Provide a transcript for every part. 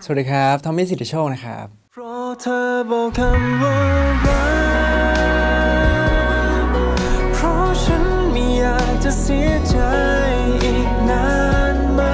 สวัสดีครับทอมมี่สิทธิโชคนะครับเพราะเธอบอกคำว่ารักเพราะฉันไม่อยากจะเสียใจอีกนานไหม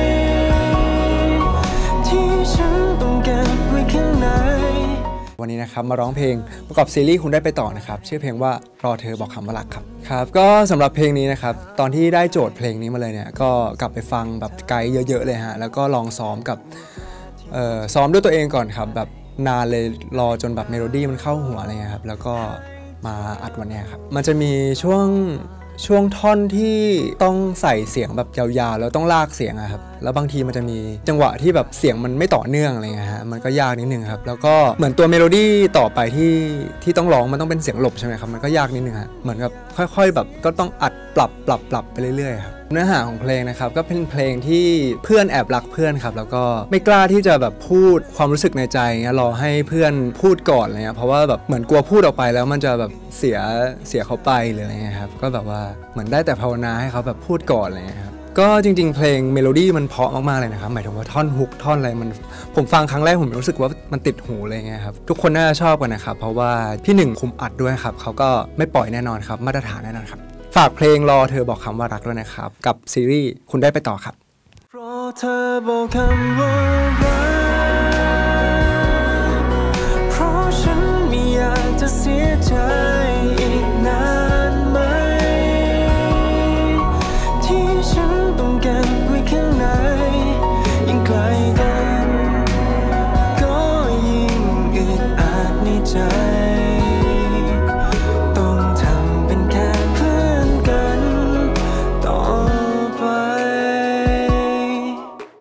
ที่ฉันต้องเก็บไว้ข้างในวันนี้นะครับมาร้องเพลงประกอบซีรีส์คุณได้ไปต่อนะครับชื่อเพลงว่ารอเธอบอกคำว่ารักครับก็สำหรับเพลงนี้นะครับตอนที่ได้โจทย์เพลงนี้มาเลยเนี่ยก็กลับไปฟังแบบไกด์เยอะๆเลยฮะแล้วก็ลองซ้อมกับซ้อมด้วยตัวเองก่อนครับแบบนานเลยรอจนแบบเมโลดี้มันเข้าหัวอะไรเงี้ยครับแล้วก็มาอัดวันนี้ครับมันจะมีช่วงท่อนที่ต้องใส่เสียงแบบยาวๆแล้วต้องลากเสียงอะครับแล้วบางทีมันจะมีจังหวะที่แบบเสียงมันไม่ต่อเนื่องอะไรเงี้ยฮะมันก็ยากนิดนึงครับแล้วก็เหมือนตัวเมโลดี้ต่อไปที่ต้องร้องมันต้องเป็นเสียงหลบใช่ไหมครับมันก็ยากนิดนึงฮะเหมือนกับค่อยๆแบบก็ต้องอัดปรับไปเรื่อยๆครับเนื้อหาของเพลงนะครับก็เป็นเพลงที่เพื่อนแอบรักเพื่อนครับแล้วก็ไม่กล้าที่จะแบบพูดความรู้สึกในใจเงี้ยรอให้เพื่อนพูดก่อนอะไรเงี้ยเพราะว่าแบบเหมือนกลัวพูดออกไปแล้วมันจะแบบเสียเขาไปเลยอะไรเงี้ยครับก็แบบว่าเหมือนได้แต่ภาวนาให้เขาแบบพูดก่อนอะไรเงี้ยครับก็จริงๆเพลงเมโลดี้มันเพราะมากๆเลยนะครับหมายถึงว่าท่อนฮุกท่อนอะไรมันผมฟังครั้งแรกผมรู้สึกว่ามันติดหูเลยไงครับทุกคนน่าจะชอบกันนะครับเพราะว่าพี่หนึ่งคุมอัดด้วยครับเขาก็ไม่ปล่อยแน่นอนครับมาตรฐานแน่นอนครับฝากเพลงรอเธอบอกคำว่ารักด้วยนะครับกับซีรีส์คุณได้ไปต่อครับเพราะเธอบอกคำว่ารัก